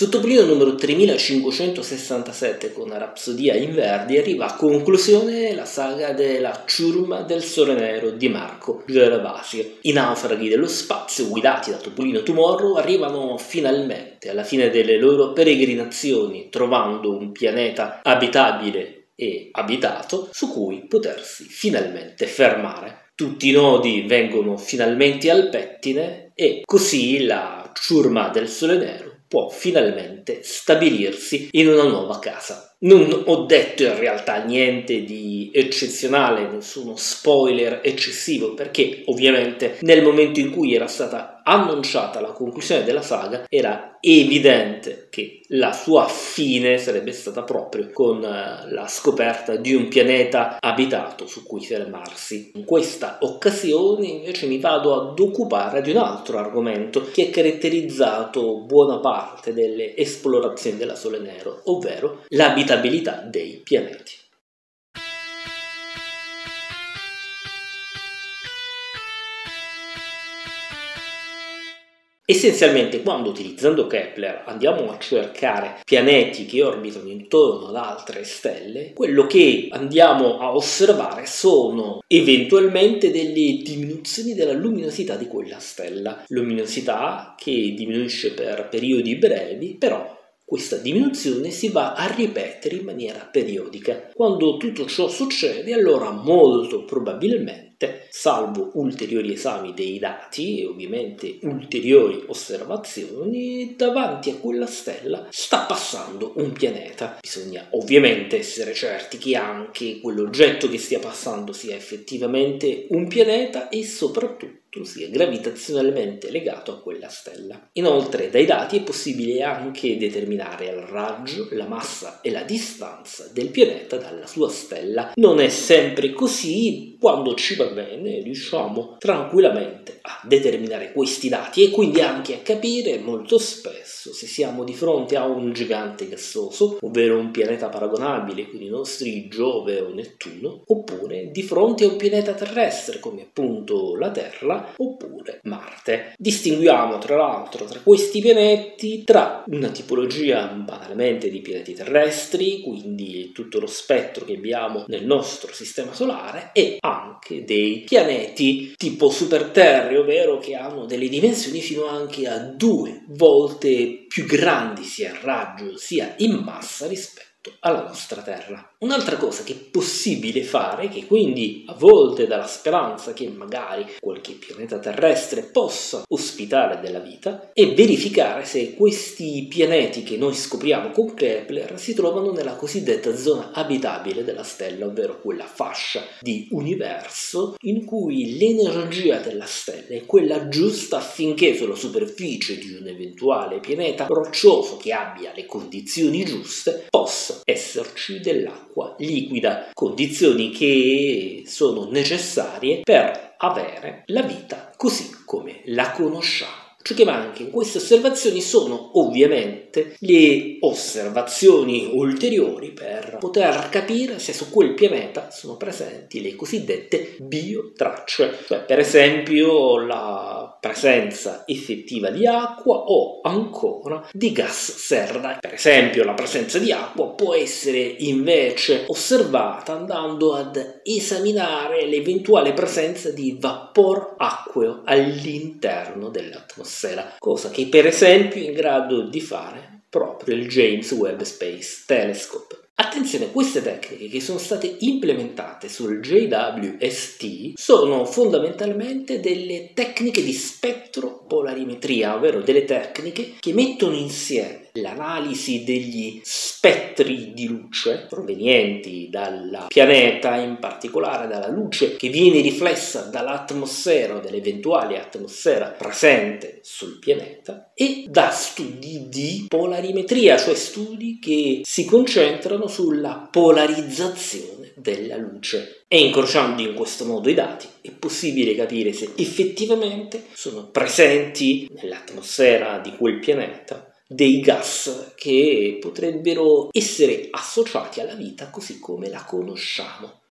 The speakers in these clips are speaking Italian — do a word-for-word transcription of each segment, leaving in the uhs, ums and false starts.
Su Topolino numero tremilacinquecentosessantasette con Rapsodia in Verdi arriva a conclusione la saga della ciurma del Sole Nero di Marco Gervasio. I naufraghi dello spazio, guidati da Topolino Tomorrow, arrivano finalmente alla fine delle loro peregrinazioni, trovando un pianeta abitabile e abitato su cui potersi finalmente fermare. Tutti i nodi vengono finalmente al pettine e così la ciurma del Sole Nero può finalmente stabilirsi in una nuova casa. Non ho detto in realtà niente di eccezionale, nessuno spoiler eccessivo, perché ovviamente nel momento in cui era stata annunciata la conclusione della saga era evidente che la sua fine sarebbe stata proprio con la scoperta di un pianeta abitato su cui fermarsi. In questa occasione invece mi vado ad occupare di un altro argomento che ha caratterizzato buona parte delle esplorazioni della Sole Nero, ovvero l'abitabilità dei pianeti. Essenzialmente, quando utilizzando Kepler andiamo a cercare pianeti che orbitano intorno ad altre stelle, quello che andiamo a osservare sono eventualmente delle diminuzioni della luminosità di quella stella. Luminosità che diminuisce per periodi brevi, però questa diminuzione si va a ripetere in maniera periodica. Quando tutto ciò succede, allora molto probabilmente, salvo ulteriori esami dei dati e ovviamente ulteriori osservazioni, davanti a quella stella sta passando un pianeta. Bisogna ovviamente essere certi che anche quell'oggetto che stia passando sia effettivamente un pianeta e soprattutto sia gravitazionalmente legato a quella stella. Inoltre, dai dati è possibile anche determinare il raggio, la massa e la distanza del pianeta dalla sua stella. Non è sempre così, quando ci va bene riusciamo tranquillamente a determinare questi dati e quindi anche a capire molto spesso se siamo di fronte a un gigante gassoso, ovvero un pianeta paragonabile con i nostri Giove o Nettuno, oppure di fronte a un pianeta terrestre come appunto la Terra oppure Marte. Distinguiamo tra l'altro tra questi pianeti tra una tipologia banalmente di pianeti terrestri, quindi tutto lo spettro che abbiamo nel nostro sistema solare, e anche dei pianeti tipo superterrei, ovvero che hanno delle dimensioni fino anche a due volte più grandi sia in raggio sia in massa rispetto alla nostra Terra. Un'altra cosa che è possibile fare, che quindi a volte dà la speranza che magari qualche pianeta terrestre possa ospitare della vita, è verificare se questi pianeti che noi scopriamo con Kepler si trovano nella cosiddetta zona abitabile della stella, ovvero quella fascia di universo in cui l'energia della stella è quella giusta affinché sulla superficie di un eventuale pianeta roccioso che abbia le condizioni giuste possa esserci dell'acqua liquida, condizioni che sono necessarie per avere la vita così come la conosciamo. Ciò che manca in queste osservazioni sono ovviamente le osservazioni ulteriori per poter capire se su quel pianeta sono presenti le cosiddette biotracce, cioè per esempio la presenza effettiva di acqua o ancora di gas serra. Per esempio la presenza di acqua può essere invece osservata andando ad esaminare l'eventuale presenza di vapor acqueo all'interno dell'atmosfera. Cosa che per esempio è in grado di fare proprio il James Webb Space Telescope. Attenzione, queste tecniche che sono state implementate sul J W S T sono fondamentalmente delle tecniche di spettropolarimetria, ovvero delle tecniche che mettono insieme l'analisi degli spettri di luce provenienti dal pianeta, in particolare dalla luce che viene riflessa dall'atmosfera o dall'eventuale atmosfera presente sul pianeta, e da studi di polarimetria, cioè studi che si concentrano sulla polarizzazione della luce. E incrociando in questo modo i dati è possibile capire se effettivamente sono presenti nell'atmosfera di quel pianeta dei gas che potrebbero essere associati alla vita così come la conosciamo.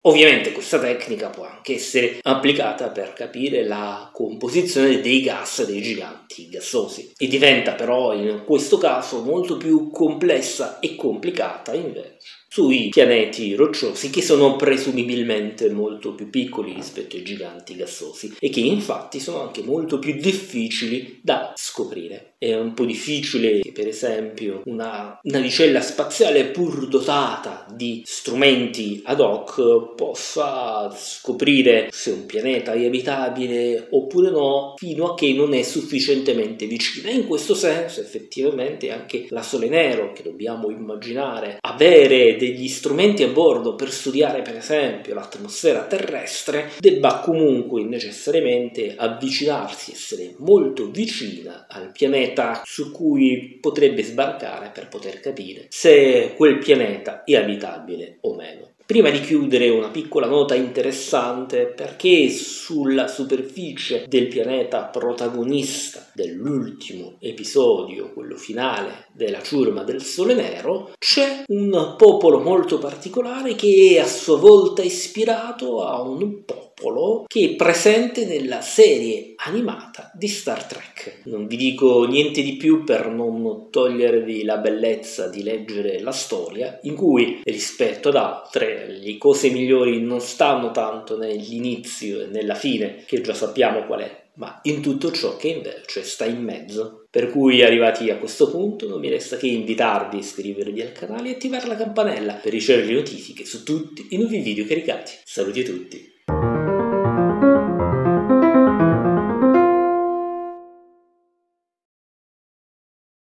Ovviamente questa tecnica può anche essere applicata per capire la composizione dei gas dei giganti gassosi e diventa però in questo caso molto più complessa e complicata invece sui pianeti rocciosi, che sono presumibilmente molto più piccoli rispetto ai giganti gassosi e che infatti sono anche molto più difficili da scoprire. È un po' difficile che per esempio una navicella spaziale, pur dotata di strumenti ad hoc, possa scoprire se un pianeta è abitabile oppure no fino a che non è sufficientemente vicino. E in questo senso effettivamente anche la Sole Nero, che dobbiamo immaginare avere degli strumenti a bordo per studiare per esempio l'atmosfera terrestre, debba comunque necessariamente avvicinarsi, essere molto vicina al pianeta su cui potrebbe sbarcare per poter capire se quel pianeta è abitabile o meno. Prima di chiudere, una piccola nota interessante, perché sulla superficie del pianeta protagonista dell'ultimo episodio, quello finale della ciurma del Sole Nero, c'è un popolo molto particolare che è a sua volta ispirato a un popolo che è presente nella serie animata di Star Trek. Non vi dico niente di più per non togliervi la bellezza di leggere la storia, in cui rispetto ad altre le cose migliori non stanno tanto nell'inizio e nella fine, che già sappiamo qual è, ma in tutto ciò che invece sta in mezzo. Per cui, arrivati a questo punto, non mi resta che invitarvi a iscrivervi al canale e attivare la campanella per ricevere le notifiche su tutti i nuovi video caricati. Saluti a tutti!